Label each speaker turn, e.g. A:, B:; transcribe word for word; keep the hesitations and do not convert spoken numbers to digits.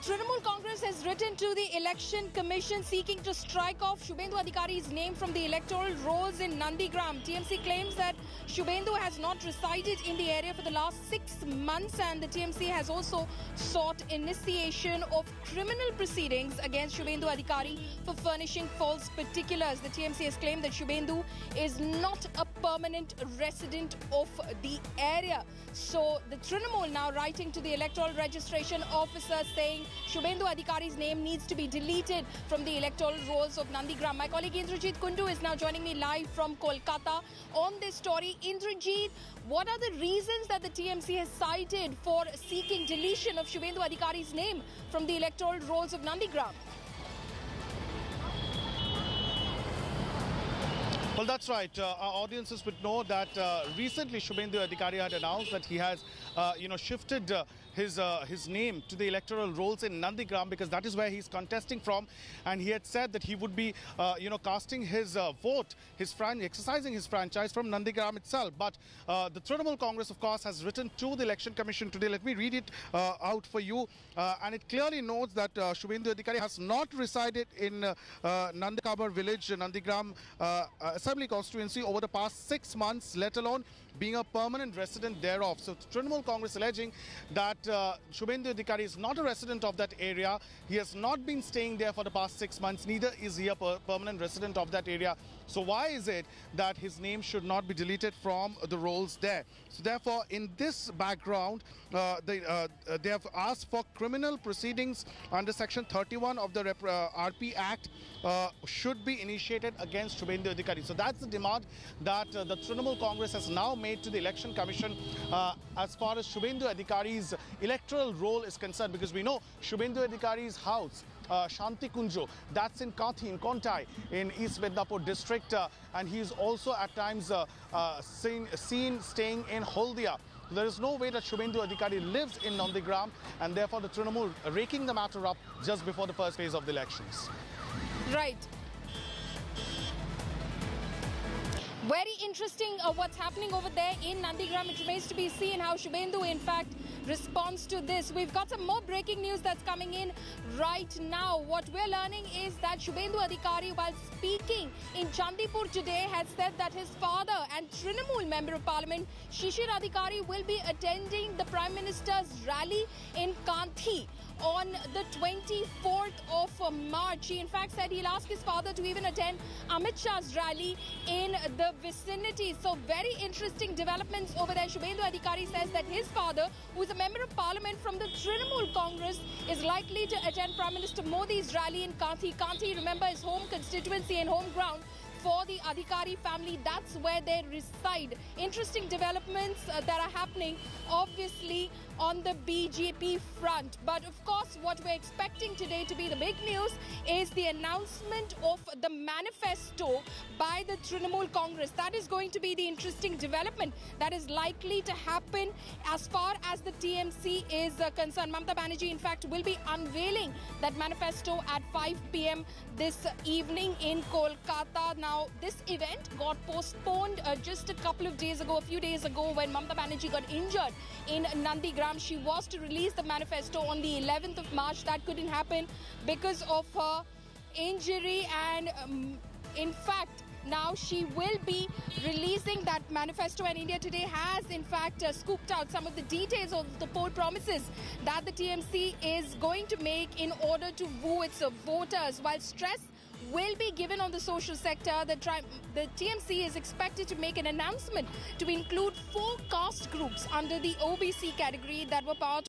A: Trinamool Congress has written to the Election Commission seeking to strike off Shubhendu Adhikari's name from the electoral rolls in Nandigram. T M C claims that Shubhendu has not resided in the area for the last six months and the T M C has also sought initiation of criminal proceedings against Shubhendu Adhikari for furnishing false particulars. The T M C has claimed that Shubhendu is not a permanent resident of the area. So the Trinamool now writing to the electoral registration officer saying Shubhendu Adhikari's name needs to be deleted from the electoral rolls of Nandigram. My colleague Indrajit Kundu is now joining me live from Kolkata on this story. Indrajit, what are the reasons that the T M C has cited for seeking deletion of Shubhendu Adhikari's name from the electoral rolls of Nandigram?
B: Well, that's right. Uh, our audiences would know that uh, recently Shubhendu Adhikari had announced that he has, uh, you know, shifted uh, his uh, his name to the electoral rolls in Nandigram because that is where he's contesting from, and he had said that he would be, uh, you know, casting his uh, vote, his fran exercising his franchise from Nandigram itself. But uh, the Trinamool Congress, of course, has written to the Election Commission today. Let me read it uh, out for you, uh, and it clearly notes that uh, Shubhendu Adhikari has not resided in uh, uh, Nandikabar village, Nandigram uh, uh, Assembly constituency over the past six months, let alone being a permanent resident thereof. So Trinamool Congress alleging that uh, Shubhendu Adhikari is not a resident of that area. He has not been staying there for the past six months. Neither is he a per permanent resident of that area. So why is it that his name should not be deleted from the rolls there? So therefore, in this background, uh, they, uh, they have asked for criminal proceedings under Section thirty-one of the Rep uh, R P Act uh, should be initiated against Shubhendu Adhikari. So that's the demand that uh, the Trinamool Congress has now made to the Election Commission uh, as far as Shubhendu Adhikari's electoral role is concerned, because we know Shubhendu Adhikari's house, Uh, Shanti Kunjo, that's in Kathi, in Kontai, in East Midnapur district, uh, and he's also at times uh, uh, seen, seen staying in Holdia. There is no way that Shubhendu Adhikari lives in Nandigram, and therefore the Trinamool raking the matter up just before the first phase of the elections.
A: Right. Very interesting uh, what's happening over there in Nandigram. It remains to be seen how Shubhendu, in fact, responds to this. We've got some more breaking news that's coming in right now. What we're learning is that Shubhendu Adhikari, while speaking in Chandipur today, has said that his father and Trinamool Member of Parliament, Shishir Adhikari, will be attending the Prime Minister's rally in Kanthi on the twenty-fourth of March. He in fact said he'll ask his father to even attend Amit Shah's rally in the vicinity. So very interesting developments over there. Shubhendu Adhikari says that his father, who is a member of parliament from the Trinamool Congress, is likely to attend Prime Minister Modi's rally in Kanthi. Kanthi, remember, is home constituency and home ground for the Adhikari family. That's where they reside. Interesting developments uh, that are happening, obviously, on the B J P front. But of course, what we're expecting today to be the big news is the announcement of the manifesto by the Trinamool Congress. That is going to be the interesting development that is likely to happen as far as the T M C is uh, concerned. Mamata Banerjee, in fact, will be unveiling that manifesto at five p m this evening in Kolkata. Now, this event got postponed uh, just a couple of days ago, a few days ago, when Mamata Banerjee got injured in Nandigram. She was to release the manifesto on the eleventh of March. That couldn't happen because of her injury, and um, in fact, now she will be releasing that manifesto, and India Today has in fact uh, scooped out some of the details of the poll promises that the T M C is going to make in order to woo its uh, voters. While stress will be given on the social sector, the, the T M C is expected to make an announcement to include four caste groups under the O B C category that were part